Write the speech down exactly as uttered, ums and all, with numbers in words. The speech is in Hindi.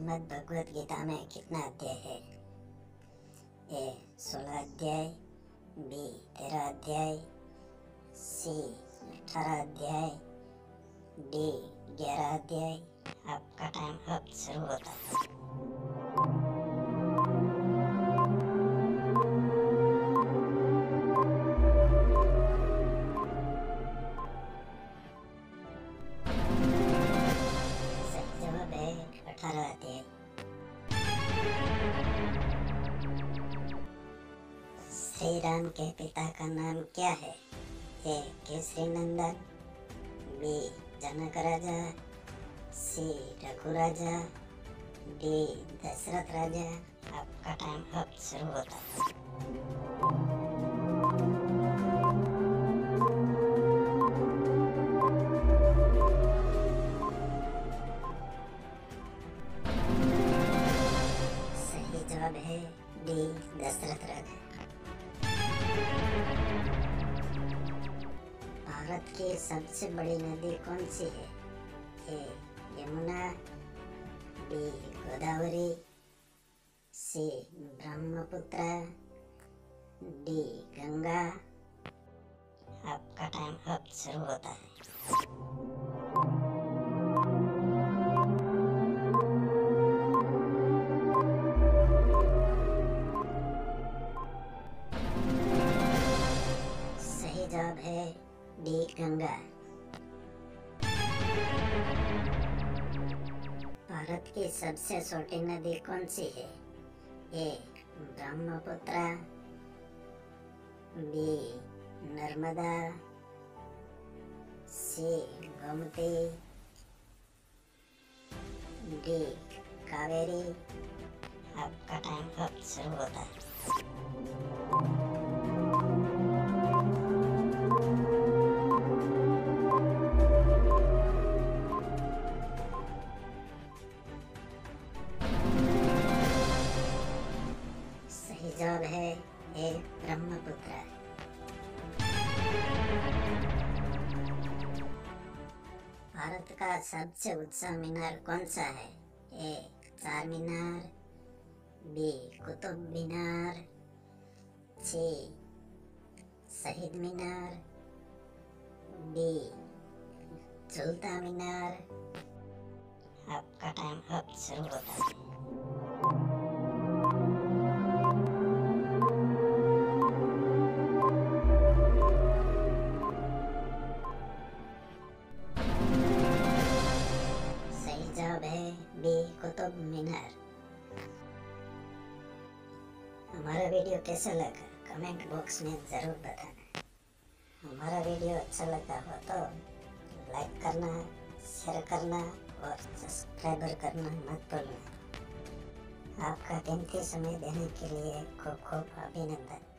श्रीमद् भगवत गीता में कितना अध्याय है? ए सोलह अध्याय, बी तेरह अध्याय, सी अठारह अध्याय, डी ग्यारह अध्याय। आपका टाइम अब शुरू होता है। सही जवाब है अठारह अध्याय। श्री राम के पिता का नाम क्या है? ए केसरी नंदन, बी जनक राजा, सी रघु राजा, डी दशरथ राजा। आपका टाइम अब शुरू होता है। सही जवाब है डी दशरथ राजा। भारत की सबसे बड़ी नदी कौन सी है? A Yamuna, B Godavari, C Brahmaputra, D Ganga. आपका टाइम अब शुरू होता है। सही जवाब है डी गंगा। भारत की सबसे छोटी नदी कौन सी है? A Brahmaputra, B Narmada, C Gomti, D Kaveri. आपका टाइम अब शुरू होता है। सही जवाब है ए ब्रह्मपुत्र। भारत का सबसे ऊंचा मीनार कौन सा है? ए चार मीनार, बी कुतुब मीनार, सी शहीद मीनार, डी झूलता मीनार। आपका टाइम अब शुरू होता है। जवाब है बी कुतुब मीनार। हमारा वीडियो कैसा लगा कमेंट बॉक्स में जरूर बताना। हमारा वीडियो अच्छा लगा हो तो लाइक करना, शेयर करना और सब्सक्राइबर करना मत भूलना। आपका कीमती समय देने के लिए खूब खूब अभिनंदन।